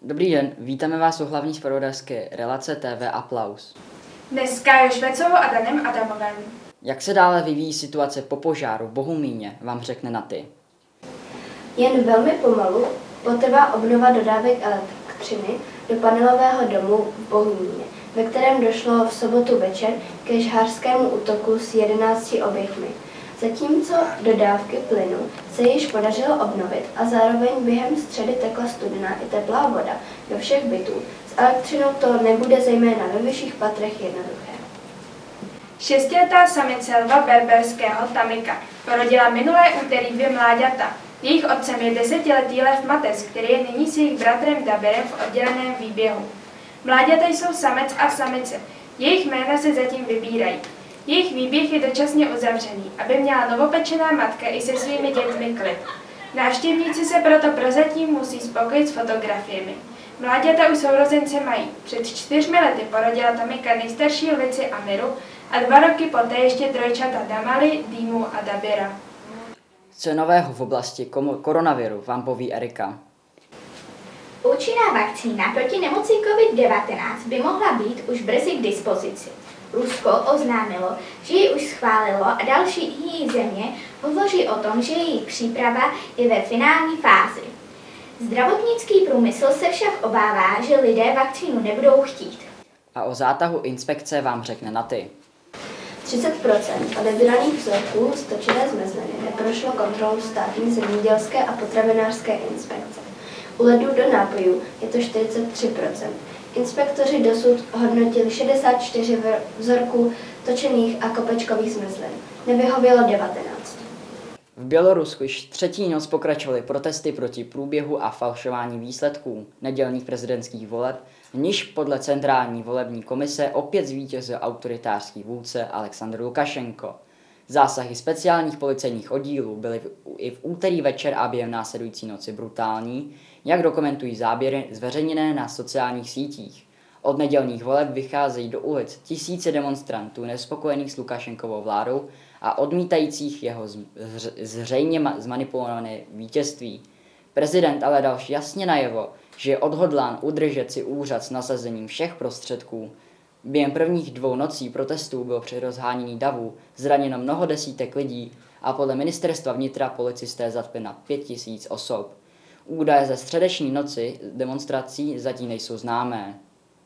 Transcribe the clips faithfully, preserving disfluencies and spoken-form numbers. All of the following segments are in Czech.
Dobrý den, vítáme vás u hlavní zpravodajské relace T V Aplaus. Dneska je Švecovou a Danem Adamovem. Jak se dále vyvíjí situace po požáru v Bohumíně, vám řekne Naty. Jen velmi pomalu potrvá obnova dodávek elektřiny do panelového domu v Bohumíně, ve kterém došlo v sobotu večer ke žhářskému útoku s jedenácti oběťmi. Zatímco dodávky plynu se již podařilo obnovit a zároveň během středy tekla studená i teplá voda do všech bytů, s elektřinou to nebude zejména ve vyšších patrech jednoduché. Šestiletá samice lva berberského Tamika porodila minulé úterý dvě mláďata. Jejich otcem je desetiletý lev Matez, který je nyní s jejich bratrem Dabirem v odděleném výběhu. Mláďata jsou samec a samice. Jejich jména se zatím vybírají. Jejich výběh je dočasně uzavřený, aby měla novopečená matka i se svými dětmi klid. Návštěvníci se proto prozatím musí spokojit s fotografiemi. Mláďata už sourozence mají. Před čtyřmi lety porodila Tamika nejstarší lvici Amiru a dva roky poté ještě trojčata Damali, Dýmu a Dabira. Co je nového v oblasti koronaviru, vám poví Erika. Účinná vakcína proti nemoci covid devatenáct by mohla být už brzy k dispozici. Rusko oznámilo, že ji už schválilo a další její země hovoří o tom, že její příprava je ve finální fázi. Zdravotnický průmysl se však obává, že lidé vakcínu nebudou chtít. A o zátahu inspekce vám řekne Naty. třicet procent odebraných vzorků z točené zmrzliny neprošlo kontrolu státní zemědělské a potravinářské inspekce. U ledů do nápojů je to čtyřicet tři procent. Inspektoři dosud hodnotili šedesát čtyři vzorků točených a kopečkových zmrzlin. Nevyhovělo devatenáct. V Bělorusku již třetí noc pokračovaly protesty proti průběhu a falšování výsledků nedělních prezidentských voleb, v níž podle Centrální volební komise opět zvítězil autoritářský vůdce Alexandr Lukašenko. Zásahy speciálních policejních oddílů byly i v úterý večer a během následující noci brutální, jak dokumentují záběry zveřejněné na sociálních sítích. Od nedělních voleb vycházejí do ulic tisíce demonstrantů nespokojených s Lukašenkovou vládou a odmítajících jeho zřejmě zmanipulované vítězství. Prezident ale dal jasně najevo, že je odhodlán udržet si úřad s nasazením všech prostředků. Během prvních dvou nocí protestů bylo při rozhánění davů zraněno mnoho desítek lidí a podle ministerstva vnitra policisté zatkli na pět tisíc osob. Údaje ze středeční noci demonstrací zatím nejsou známé.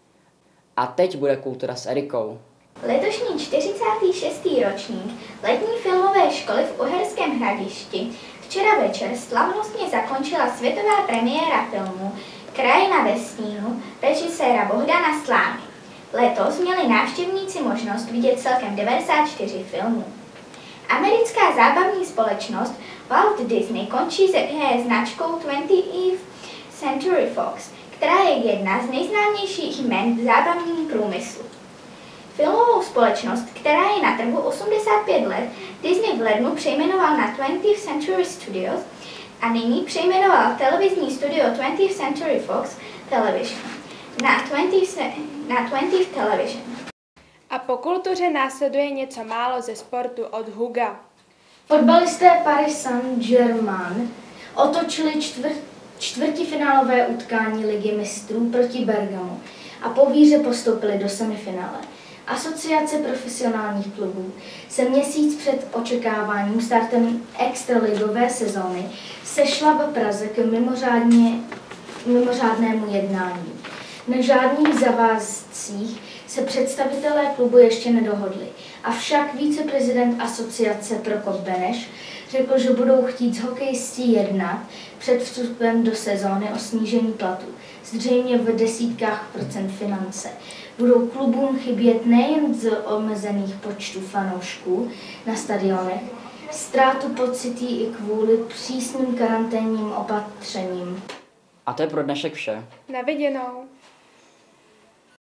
A teď bude kultura s Erikou. Letošní čtyřicátý šestý ročník letní filmové školy v Uherském Hradišti včera večer slavnostně zakončila světová premiéra filmu Krajina ve stínu režiséra Bohdana Slámy. Letos měli návštěvníci možnost vidět celkem devadesát čtyři filmů. Americká zábavní společnost Walt Disney končí se značkou twentieth Century Fox, která je jedna z nejznámějších jmen v zábavním průmyslu. Filmovou společnost, která je na trhu osmdesát pět let, Disney v lednu přejmenoval na twentieth Century Studios a nyní přejmenoval televizní studio twentieth Century Fox Television na twentieth, na twentieth Television. A po kultuře následuje něco málo ze sportu od Huga. Fotbalisté Paris Saint-Germain otočili čtvrt, čtvrtifinálové utkání Ligy mistrů proti Bergamu a po výhře postoupili do semifinále. Asociace profesionálních klubů se měsíc před očekávaným startem extraligové sezóny sešla v Praze k mimořádně, mimořádnému jednání. Na žádných zavazcích se představitelé klubu ještě nedohodli, avšak viceprezident asociace Prokop Beneš řekl, že budou chtít s hokejistí jednat před vstupem do sezóny o snížení platu, zřejmě v desítkách procent finance. Budou klubům chybět nejen z omezených počtů fanoušků na stadionech, ztrátu pocití i kvůli přísným karanténním opatřením. A to je pro dnešek vše. Na viděnou.